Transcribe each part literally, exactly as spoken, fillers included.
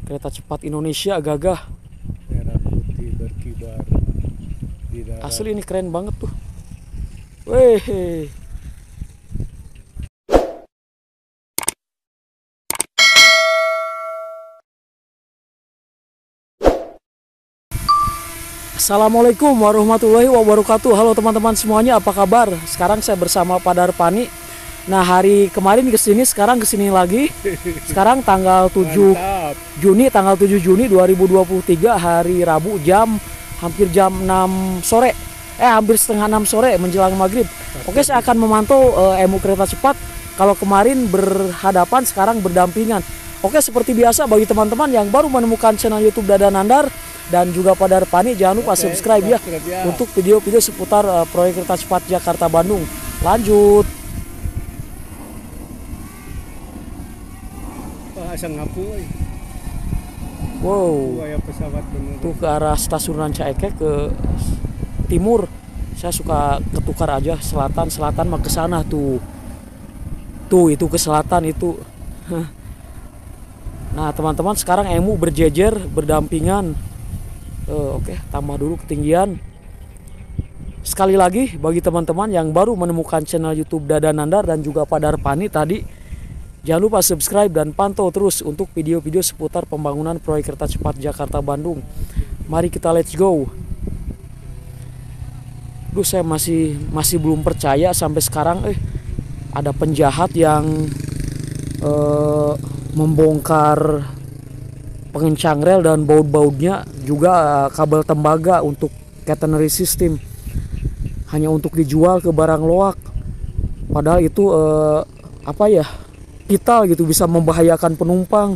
Kereta cepat Indonesia gagah. Merah putih berkibar di darat. Asli ini keren banget tuh. Weh. Assalamualaikum warahmatullahi wabarakatuh. Halo teman-teman semuanya, apa kabar? Sekarang saya bersama Pak Darpani. Nah, hari kemarin kesini, sekarang kesini lagi. Sekarang tanggal tujuh Mantap. Juni, tanggal tujuh Juni dua ribu dua puluh tiga, hari Rabu, jam hampir jam enam sore. Eh, hampir setengah enam sore menjelang maghrib. Oke, saya akan memantau uh, emu kereta cepat. Kalau kemarin berhadapan, sekarang berdampingan. Oke, seperti biasa bagi teman-teman yang baru menemukan channel YouTube Dada Nandar dan juga Pak Darpani, jangan lupa Oke, subscribe ya, ya untuk video-video seputar uh, proyek kereta cepat Jakarta Bandung. Lanjut. Wah, asa ngapu euy. Wow. Aya pesawat bener. Tuh ke arah stasiun Ranca Ekek ke timur. Saya suka ketukar aja, selatan selatan mah ke sana tuh. Tuh itu ke selatan itu. Nah, teman-teman, sekarang emu berjejer berdampingan. Uh, Oke, okay, tambah dulu ketinggian. Sekali lagi bagi teman-teman yang baru menemukan channel YouTube Dada Nandar dan juga Pak Darpani tadi, jangan lupa subscribe dan pantau terus untuk video-video seputar pembangunan proyek kereta cepat Jakarta Bandung. Mari kita let's go. Duh, saya masih masih belum percaya sampai sekarang eh ada penjahat yang eh, membongkar pengencang rel dan baut-bautnya, juga kabel tembaga untuk catenary system, hanya untuk dijual ke barang loak. Padahal itu eh, apa ya, vital gitu, bisa membahayakan penumpang.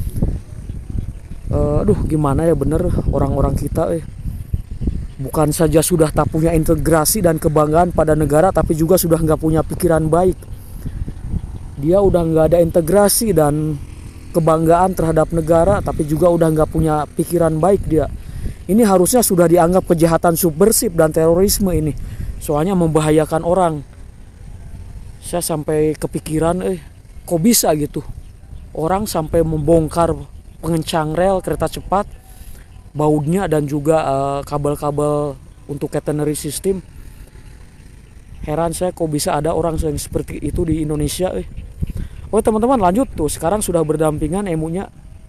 Uh, aduh, gimana ya, bener orang-orang kita eh. Bukan saja sudah tak punya integrasi dan kebanggaan pada negara, tapi juga sudah nggak punya pikiran baik. Dia udah nggak ada integrasi dan kebanggaan terhadap negara, tapi juga udah nggak punya pikiran baik dia. Ini harusnya sudah dianggap kejahatan subversif dan terorisme ini. Soalnya membahayakan orang. Saya sampai kepikiran eh kok bisa gitu orang sampai membongkar pengencang rel kereta cepat, bautnya dan juga uh, kabel-kabel untuk catenary system. Heran saya kok bisa ada orang yang seperti itu di Indonesia eh. Oke teman-teman, lanjut tuh, sekarang sudah berdampingan emunya,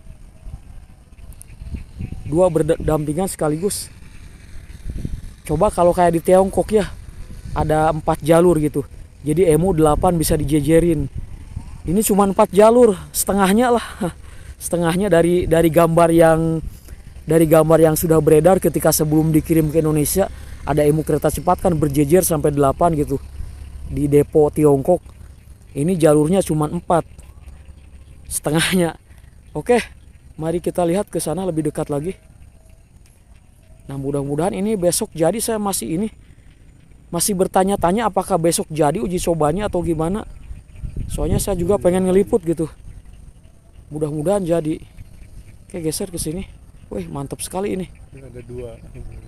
dua berdampingan sekaligus. Coba kalau kayak di Tiongkok ya, ada empat jalur gitu, jadi emu delapan bisa dijejerin. Ini cuma empat jalur, setengahnya lah, setengahnya dari dari gambar yang dari gambar yang sudah beredar ketika sebelum dikirim ke Indonesia. Ada emu kereta cepat kan berjejer sampai delapan gitu di depo Tiongkok. Ini jalurnya cuma empat, setengahnya. Oke, mari kita lihat ke sana lebih dekat lagi. Nah, mudah-mudahan ini besok jadi. Saya masih ini masih bertanya-tanya apakah besok jadi uji cobanya atau gimana. Soalnya saya juga pengen ngeliput gitu. Mudah-mudahan jadi. Oke, geser ke sini. Wih, mantap sekali ini. Ada dua.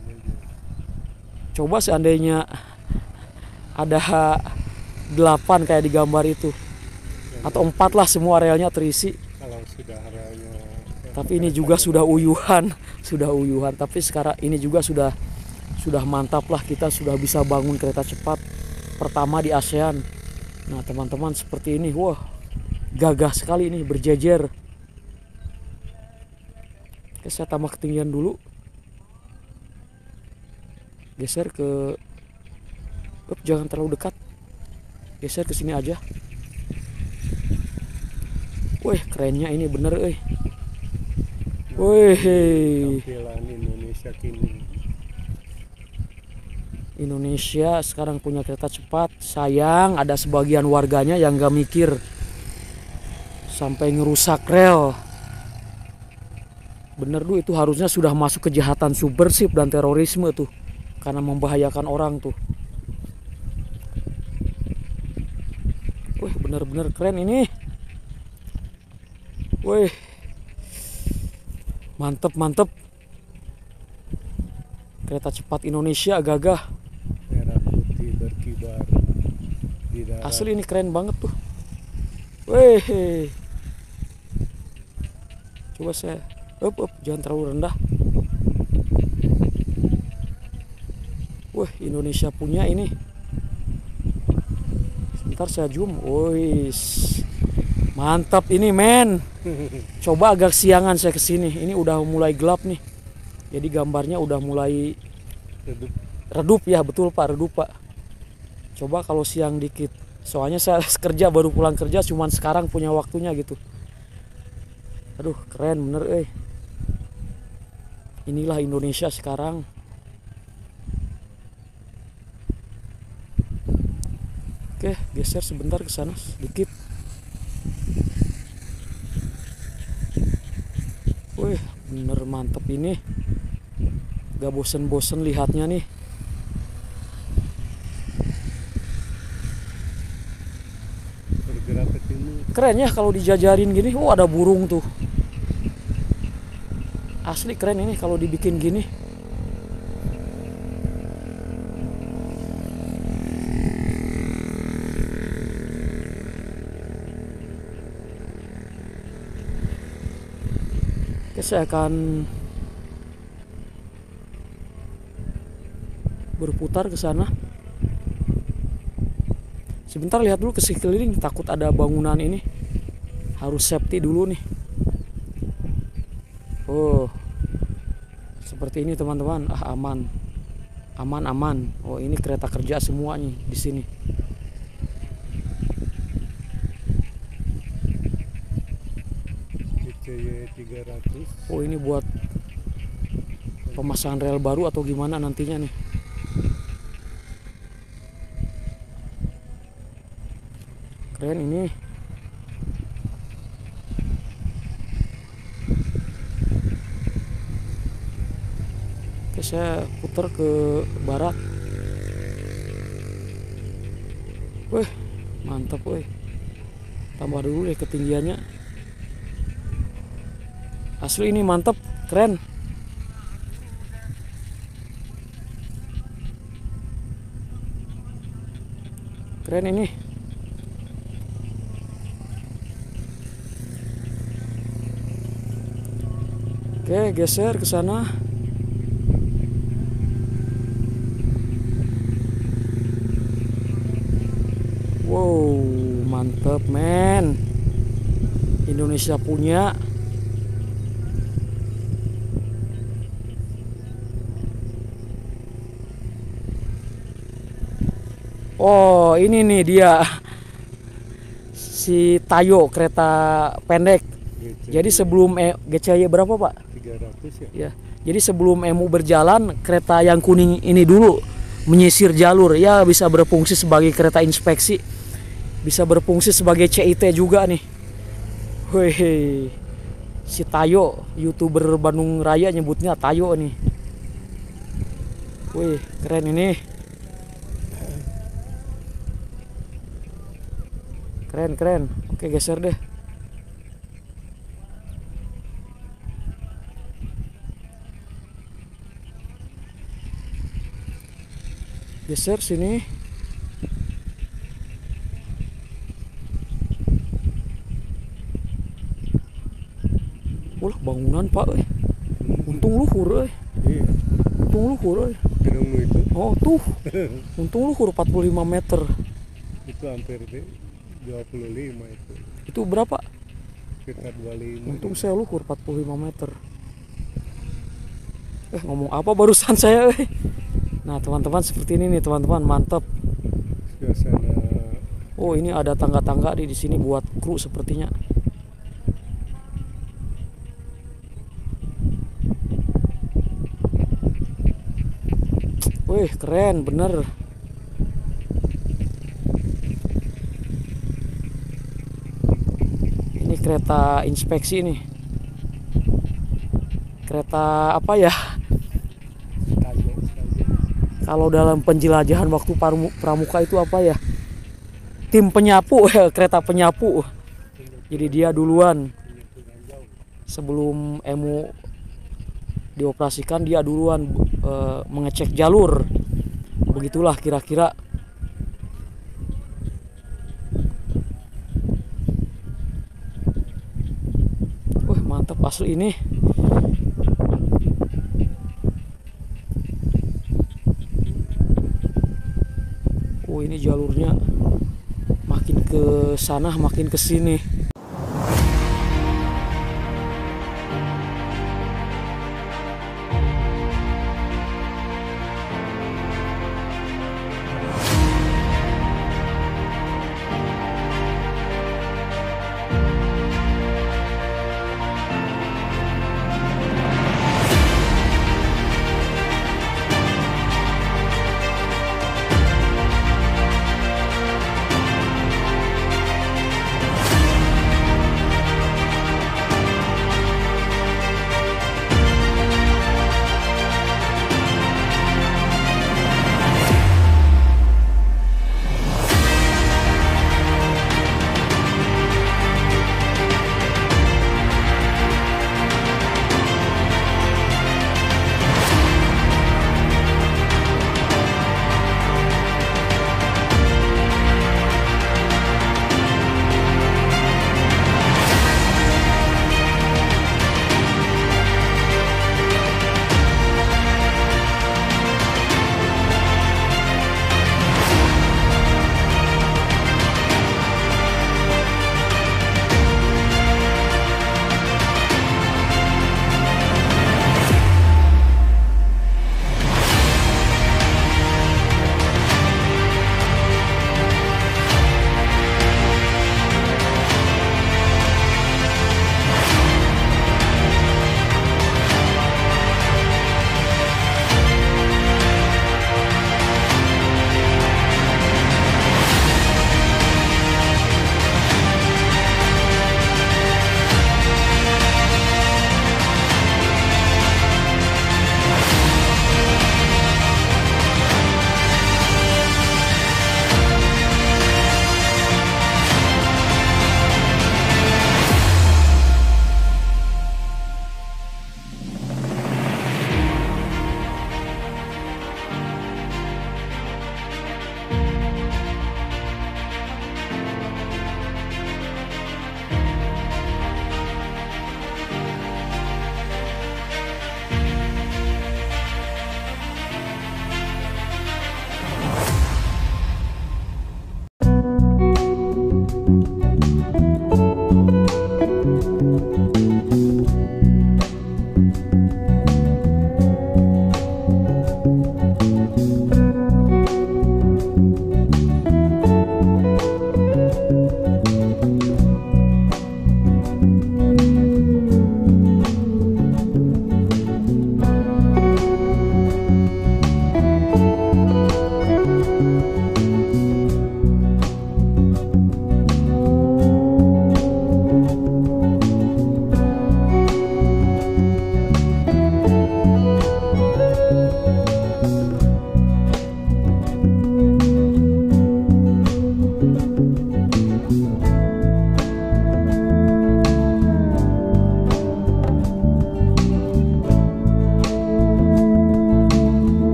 Coba seandainya ada delapan kayak di gambar itu, atau empat lah, semua relnya terisi. Kalau sudah relnya. Tapi ini juga sudah uyuhan, sudah uyuhan. Tapi sekarang ini juga sudah sudah mantap lah, kita sudah bisa bangun kereta cepat pertama di ASEAN. Nah teman-teman, seperti ini, wah gagah sekali ini, berjejer. Oke, saya tambah ketinggian dulu, geser ke, up, jangan terlalu dekat, geser ke sini aja. Wih, kerennya ini bener eh. Wih, Tampilan Indonesia kini. Indonesia sekarang punya kereta cepat. Sayang ada sebagian warganya yang gak mikir sampai ngerusak rel. Bener tuh, itu harusnya sudah masuk kejahatan subversif dan terorisme tuh, karena membahayakan orang tuh. Wih, bener-bener keren ini. Wih, mantep mantep. Kereta cepat Indonesia gagah. Merah putih berkibar di darat. Asli ini keren banget tuh. Wih, coba saya Up, up, jangan terlalu rendah. Wah, Indonesia punya ini. Sebentar saya zoom. Wis. Mantap ini, men. Coba agak siangan saya kesini. Ini udah mulai gelap nih. Jadi gambarnya udah mulai Redup. redup ya, betul Pak, redup Pak. Coba kalau siang dikit. Soalnya saya kerja baru pulang kerja, cuman sekarang punya waktunya gitu. Aduh, keren bener eh. Inilah Indonesia sekarang. Oke, geser sebentar ke sana sedikit. Wih, bener mantep ini. Gak bosen-bosen lihatnya nih. Bergerak ke timur. Keren ya kalau dijajarin gini. Oh, ada burung tuh. Asli keren ini kalau dibikin gini. Oke, saya akan berputar ke sana. Sebentar lihat dulu ke sekeliling, takut ada bangunan ini. Harus safety dulu nih. Oh, seperti ini teman-teman. Ah, aman, aman, aman. Oh, ini kereta kerja semuanya di sini. G C Y tiga ratus. Oh, ini buat pemasangan rel baru atau gimana nantinya nih? Keren ini. Oke, saya putar ke barat. Wih, mantap wih. Tambah dulu deh ketinggiannya. Asli ini mantap, keren. Keren ini. Oke, geser ke sana. Wow, mantep men. Indonesia punya. Oh, ini nih dia. Si Tayo kereta pendek. G C Y Jadi sebelum e G C Y berapa Pak? tiga ratus ya. Ya. Jadi sebelum E M U berjalan, kereta yang kuning ini dulu menyisir jalur, ya bisa berfungsi sebagai kereta inspeksi, bisa berfungsi sebagai C I T juga nih. Wih, si Tayo, YouTuber Bandung Raya nyebutnya Tayo nih. Wih, keren ini. Keren, keren. Oke, geser deh. Geser sini. Wah, bangunan Pak euy. Untung luhur euy. Iya. Untung luhur euy. Gedung itu. Oh, tuh. Untung luhur empat puluh lima meter. Itu hampir deh dua puluh lima itu. Itu berapa? Sekitar dua puluh lima. Untung saya luhur empat puluh lima meter. Eh, ngomong apa barusan saya euy. Nah, teman-teman seperti ini nih, teman-teman, mantap. Suasana. Oh, ini ada tangga-tangga di di sini buat kru sepertinya. Wih, keren bener. Ini kereta inspeksi nih. Kereta apa ya? Tayo saja. Kalau dalam penjelajahan waktu pramu- pramuka itu apa ya? Tim penyapu, kereta penyapu. Jadi dia duluan sebelum E M U dioperasikan, dia duluan e, mengecek jalur. Begitulah kira-kira. Wah, mantap asli ini. Oh ini jalurnya makin ke sana makin ke sini.